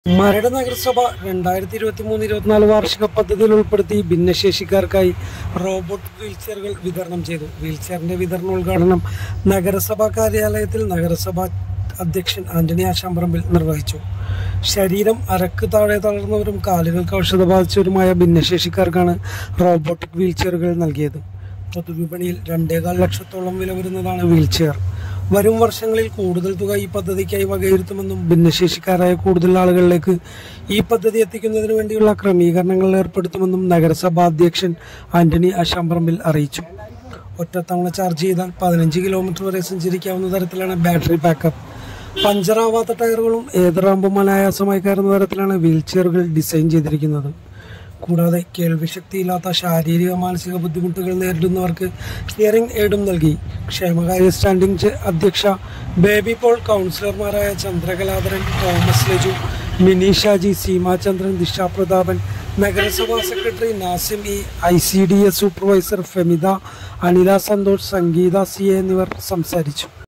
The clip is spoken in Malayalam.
മരട് നഗരസഭ 2023-24 വാർഷിക പദ്ധതിയിൽ ഉൾപ്പെടുത്തി ഭിന്നശേഷിക്കാർക്കായി റോബോട്ട് വീൽചെയറുകൾ വിതരണം ചെയ്തു. വീൽചെയറിന്റെ വിതരണോദ്ഘാടനം നഗരസഭാ കാര്യാലയത്തിൽ നഗരസഭാ അധ്യക്ഷൻ ആന്റണി ആശാമ്പറമ്പിൽ നിർവഹിച്ചു. ശരീരം അരക്ക് താഴെ തളർന്നവരും കാലുകൾക്ക് ഔഷധ ബാധിച്ചവരുമായ ഭിന്നശേഷിക്കാർക്കാണ് റോബോട്ടിക് വീൽചെയറുകൾ നൽകിയത്. പൊതുവിപണിയിൽ 2.25 ലക്ഷത്തോളം വില വരുന്നതാണ് വീൽചെയർ. വരും വർഷങ്ങളിൽ കൂടുതൽ തുക ഈ പദ്ധതിക്കായി വകയിരുത്തുമെന്നും ഭിന്നശേഷിക്കാരായ കൂടുതൽ ആളുകളിലേക്ക് ഈ പദ്ധതി എത്തിക്കുന്നതിന് വേണ്ടിയുള്ള ക്രമീകരണങ്ങൾ ഏർപ്പെടുത്തുമെന്നും നഗരസഭാ അധ്യക്ഷൻ ആന്റണി ആശാമ്പറമ്പിൽ അറിയിച്ചു. ഒറ്റത്തവണ ചാർജ് ചെയ്താൽ 15 കിലോമീറ്റർ വരെ സഞ്ചരിക്കാവുന്ന തരത്തിലാണ് ബാറ്ററി ബാക്കപ്പ്. പഞ്ചറാവാത്ത ടയറുകളും ഏത് റാമ്പും അനായാസമായി കയറുന്ന തരത്തിലാണ് വീൽചെയറുകൾ ഡിസൈൻ ചെയ്തിരിക്കുന്നത്. കൂടാതെ കേൾവിശക്തിയില്ലാത്ത ശാരീരിക മാനസിക ബുദ്ധിമുട്ടുകൾ നേരിടുന്നവർക്ക് ഹിയറിംഗ് എയ്ഡും നൽകി. ക്ഷേമകാര്യ സ്റ്റാൻഡിംഗ് അധ്യക്ഷ ബേബി പോൾ, കൗൺസിലർമാരായ ചന്ദ്രകലാധരൻ, തോമസ് ലജു, മിനി ഷാജി, സീമാചന്ദ്രൻ, ദിശ പ്രതാപൻ, നഗരസഭാ secretary Nasim E, ICDS supervisor Femida, Anila Santhosh, Sangeetha CA എന്നിവർ സംസാരിച്ചു.